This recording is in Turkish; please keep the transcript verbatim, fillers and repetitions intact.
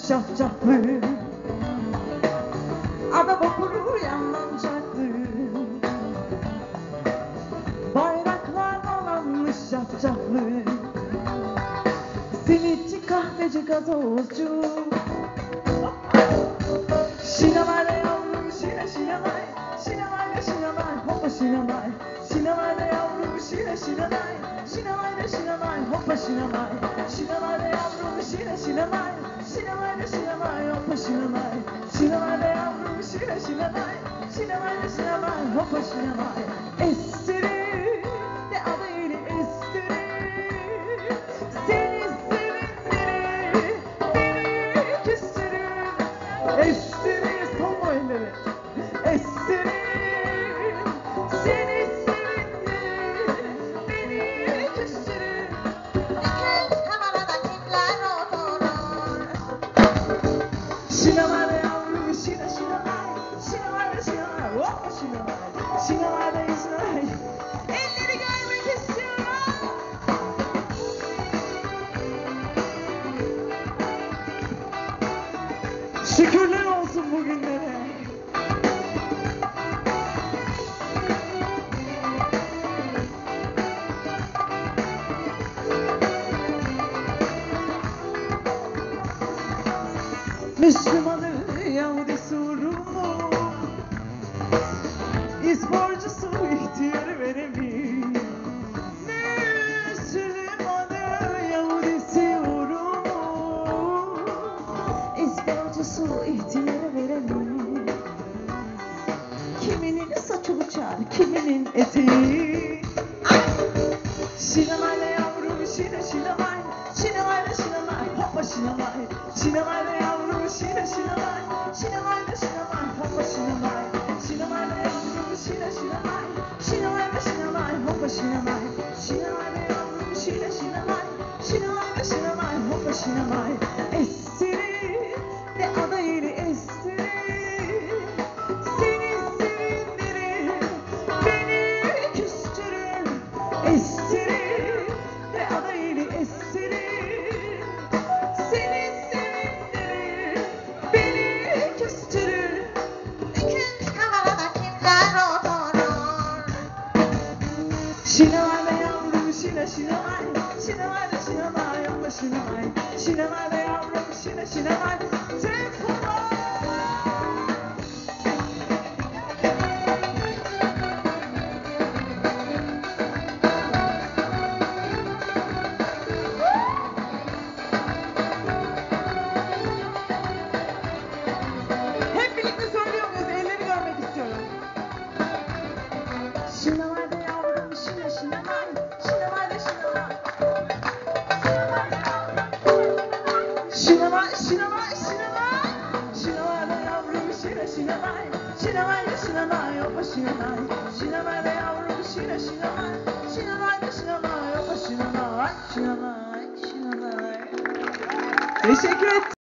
şafşaflı, ada vapuru yanlanacaklı, bayraklar dolanmış şafşaflı, simitçi, kahveci, gazozcu. Şinamayla yavrum, şina şinamay, şinamayla şinamay, hoppa şinamay, şinamayla yavrum, şina şinamay, şinamayla şinamay, hoppa şinamay, şinamayla yavrum, şina şinamay, şinamayla şinamay, hoppa şinamay, şinamayla yavrum, şina şinamay, şinamayla şinamay, hoppa şinamay. Estirir de adayını estirir, seni sevindirir, beni küstürür. Estirir, solma elleri. Estirir, seni sevindirir, beni küstürür. Nikah kamerada kimler oturur? Şinamayla yavrum, şina şinamay, şinamayla şinamay, hoppa şinamay, şinamayla şinamay. Elleri görmek istiyorum. Şükürler olsun bugünlere. Müslümanı, Yahudisi, Rumu, İsporcusu, ihtiyarı, veremi. Müslümanı, Yahudisi, Rumu, İsporcusu, ihtiyarı, veremi. Kiminin saçı uçar, kiminin eteği. Şinamayla yavrum, şina şinamay, şinamayla şinamay, hoppa şinamay, şinamayla yavrum, şina şinamay, şinamayla şinamay, hoppa şinamay, şinamayla yavrum, şina şinamay, şinamayla şinamay, hoppa şinamay, şinamayla yavrum, şina şinamay, şinamayla şinamay, hoppa şinamay. Estirir de adayını estirir, seni sevindirir, beni küstürür. Estirir de adayını estirir, seni sevindirir, beni küstürür. Nikah kamerada kimler oturur? Şinamayla yavrum, şina şinamay, şinamayla şinamay, hoppa şinamay, şinamayla yavrum, şina şinamay. Tempo. Hep birlikte söylüyor muyuz? Elleri görmek istiyorum. Şinamayla yavrum, şina şinamay, şinamayla şinamay. Şinamay, şinamay, şinamay. Şinamayla yavrum, şina şinamay, şinamayla şinamay, hoppa şinamay. Şinamayla yavrum, şina şinamay, şinamayla şinamay, hoppa şinamay, şinamay, şinamay. Teşekkür ederim.